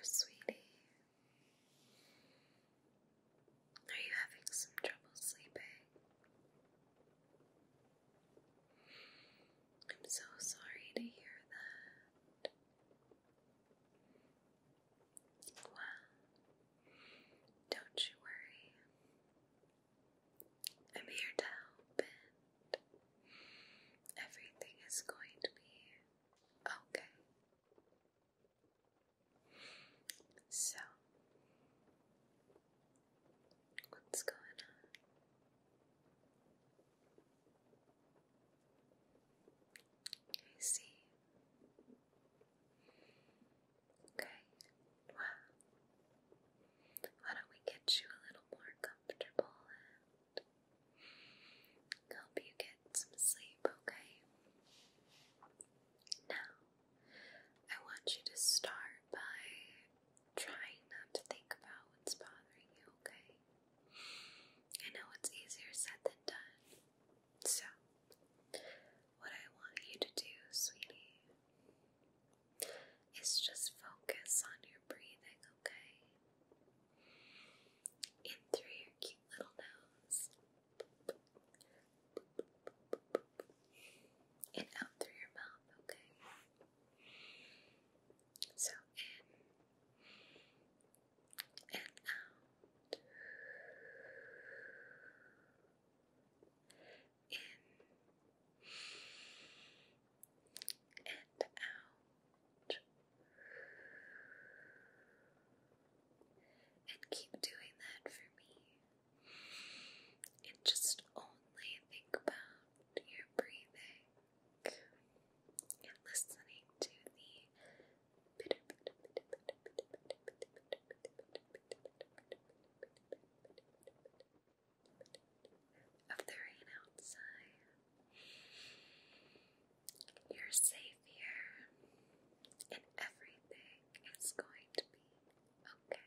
sweetie. Are you having some trouble sleeping? I'm so sorry to hear that. Well, don't you worry. I'm here to help, and everything is going to be okay. So, what's going on? I see. Okay, well, why don't we get you a little more comfortable and help you get some sleep, okay? Now, I want you to start by trying not to think about what's bothering you, okay? I know it's easier said than done. So, what I want you to do, sweetie, is just focus on your breathing, okay? In through your cute little nose, and out through your mouth, okay? So in and out, in and out, and keep doing that for me. And just only think about your breathing and listening to the of the rain outside. You're safe here, and everything is going to be okay.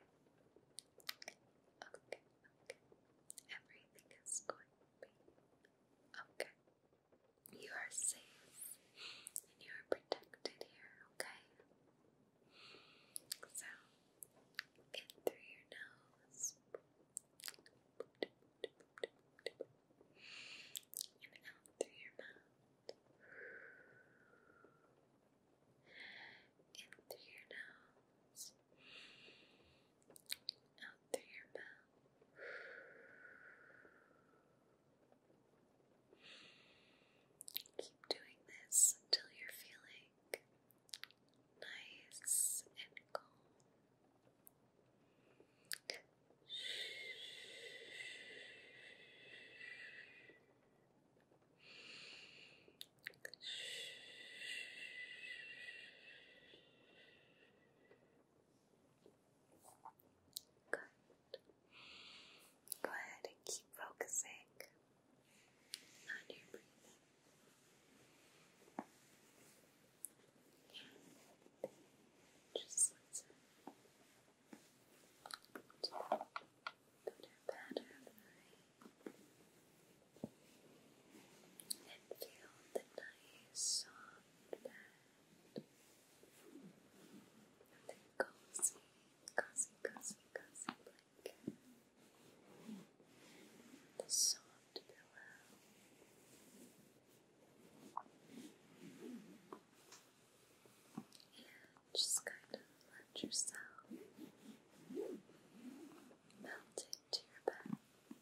Okay. Everything is going to be okay. You are safe, and you are protected here, okay? So, in through your nose, and out through your mouth, in through your nose, out through your mouth. Keep doing this until you're feeling nice and calm. Good. Go ahead and keep focusing on your breathing. Just listen to the pitter-patter of the rain and feel the nice soft bed, the cozy blanket, the soft pillow, and just kind of let yourself melt into your bed.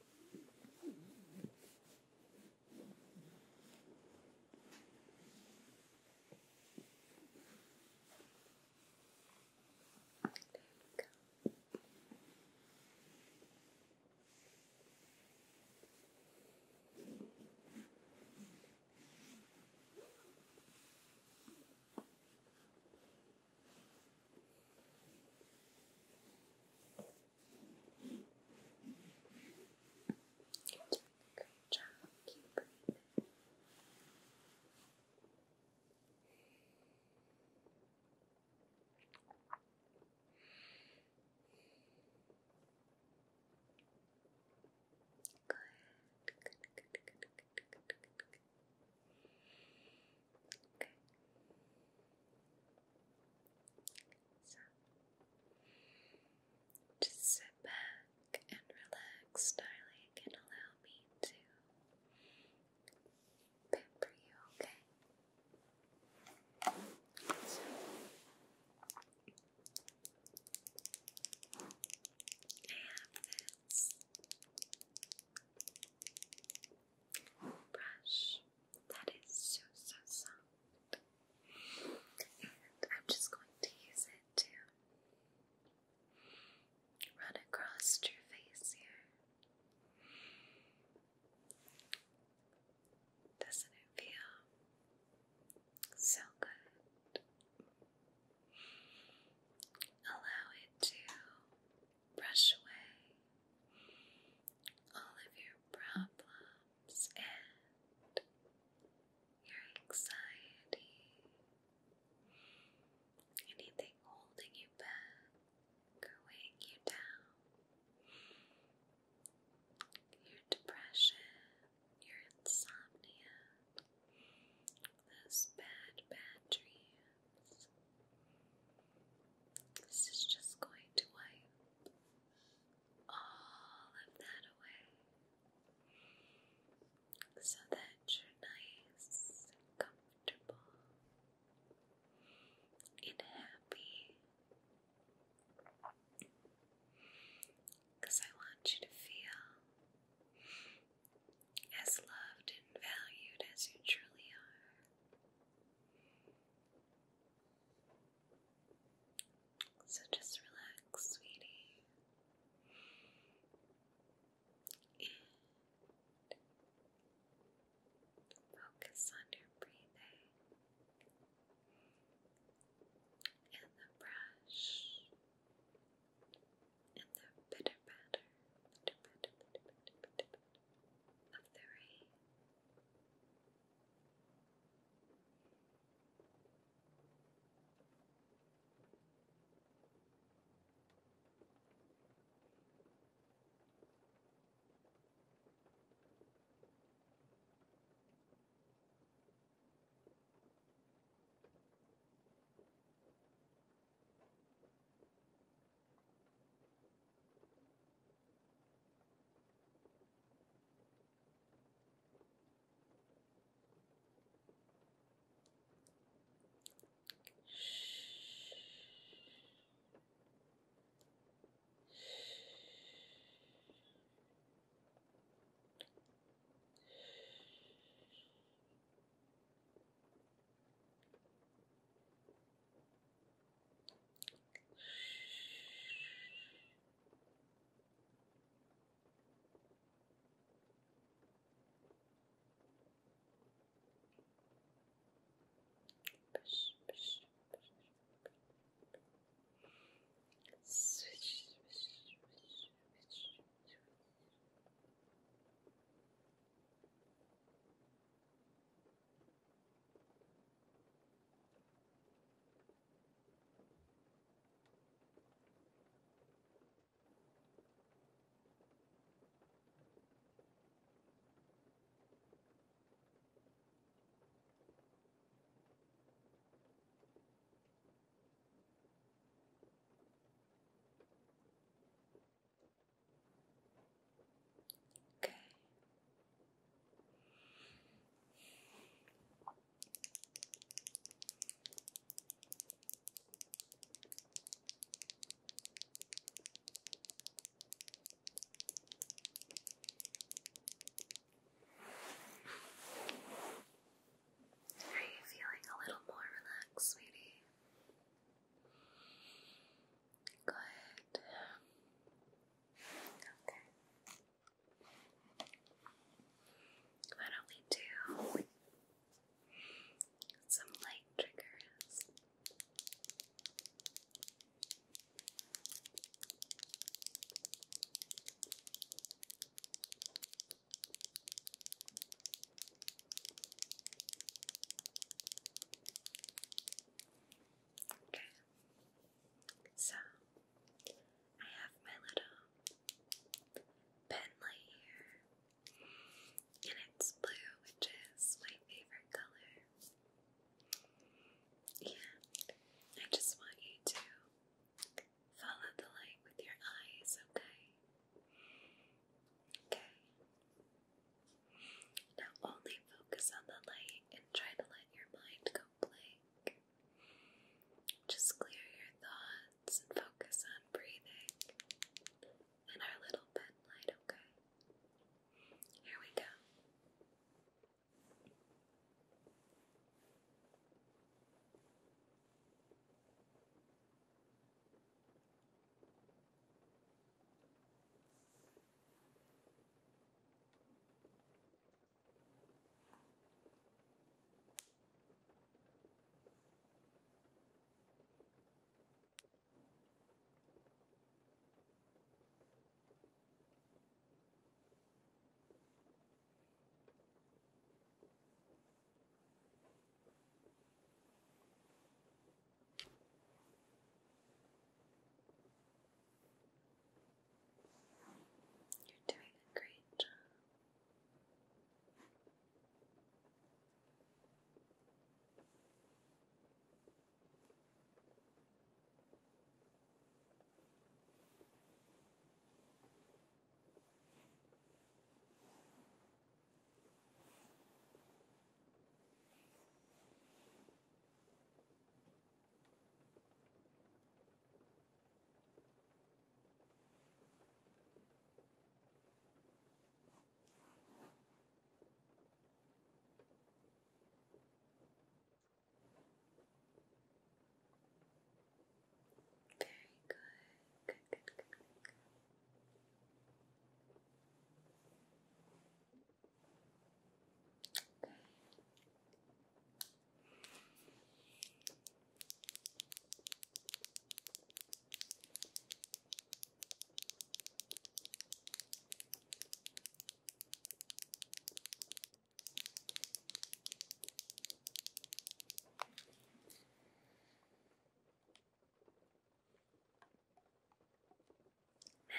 There you go.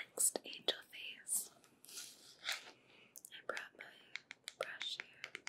next, angel face. I brought my brush here.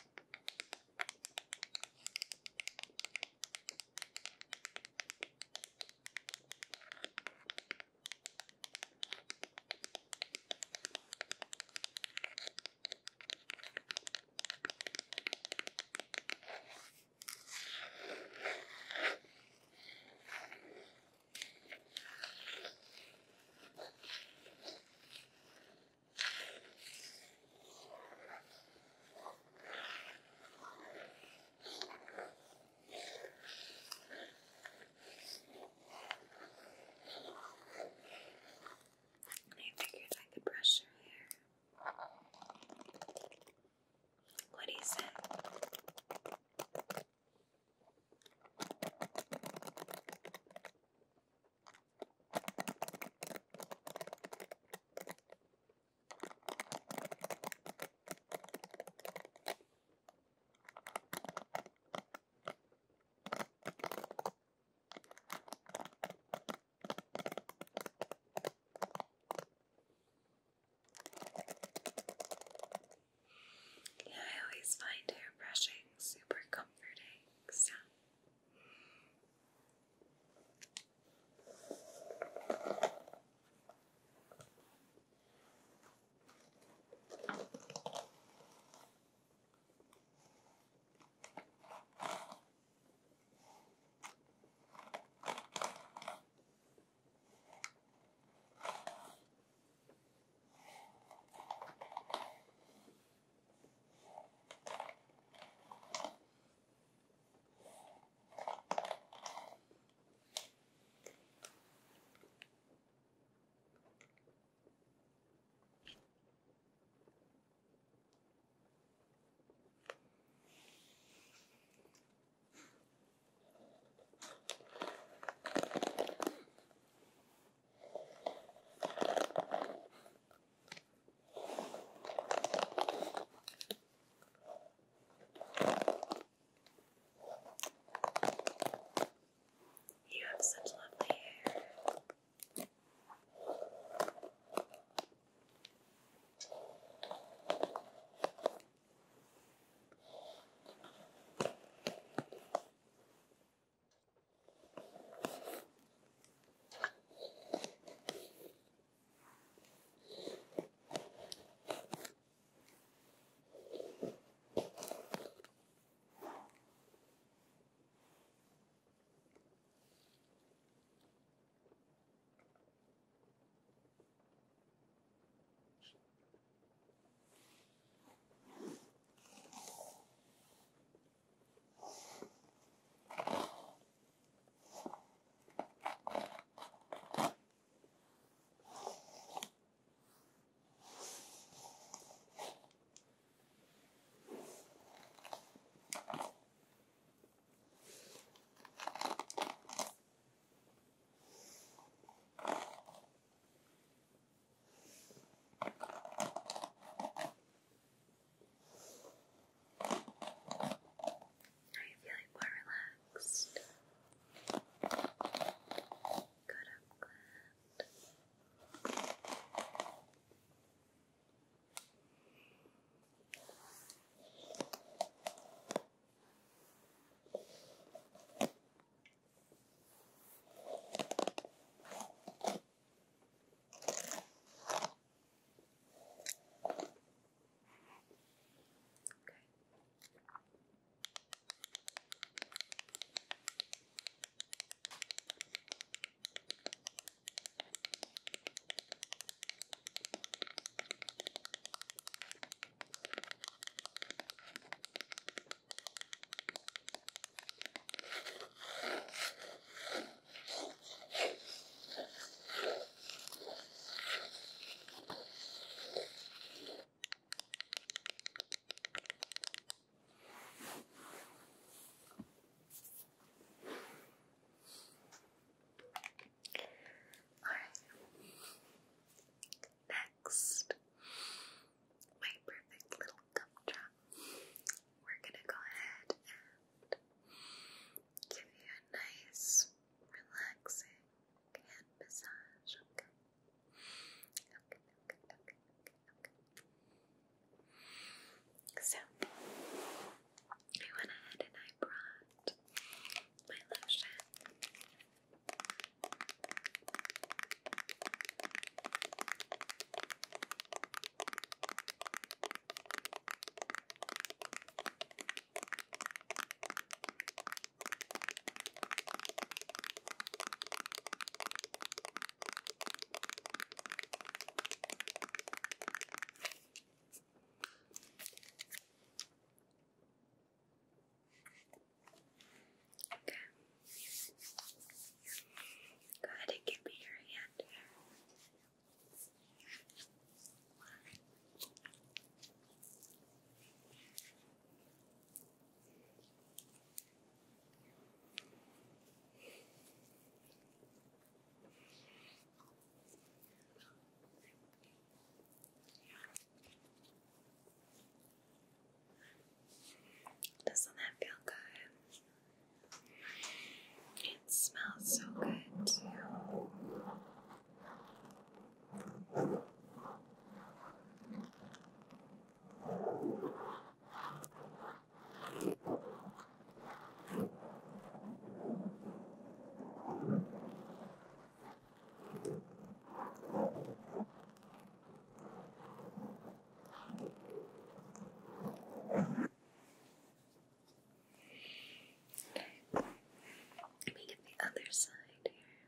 other side here.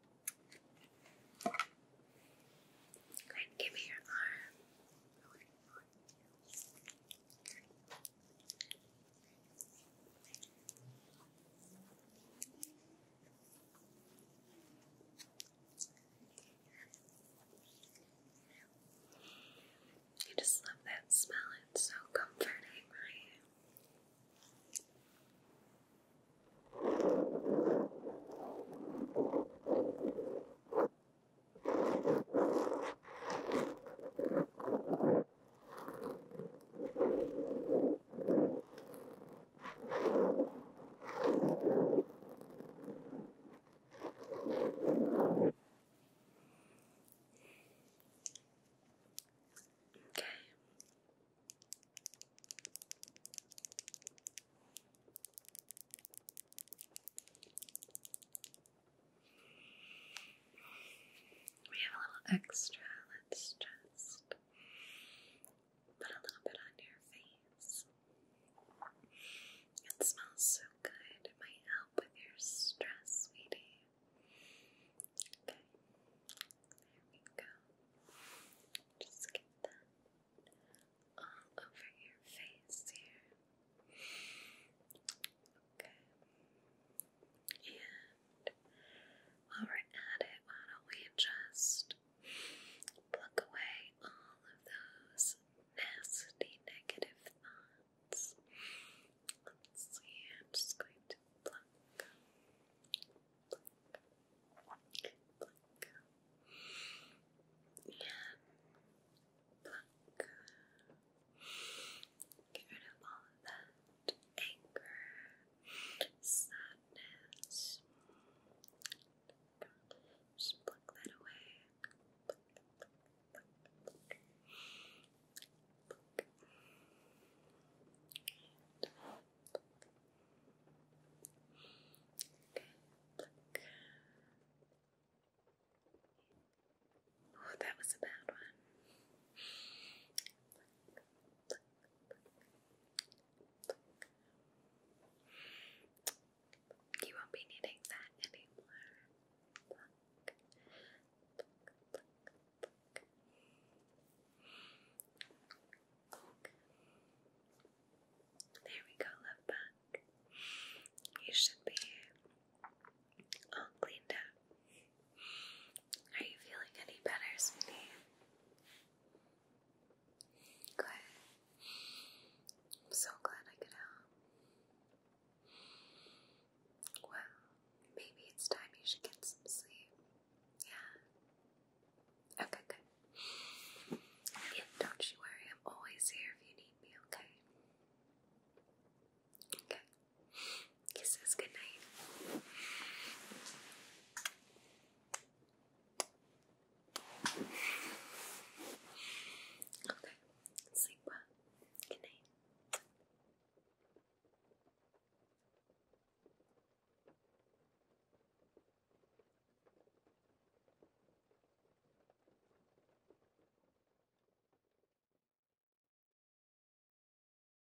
Go ahead and give me your arm. You just love that smell, it's so comforting, right? Okay. We have a little extra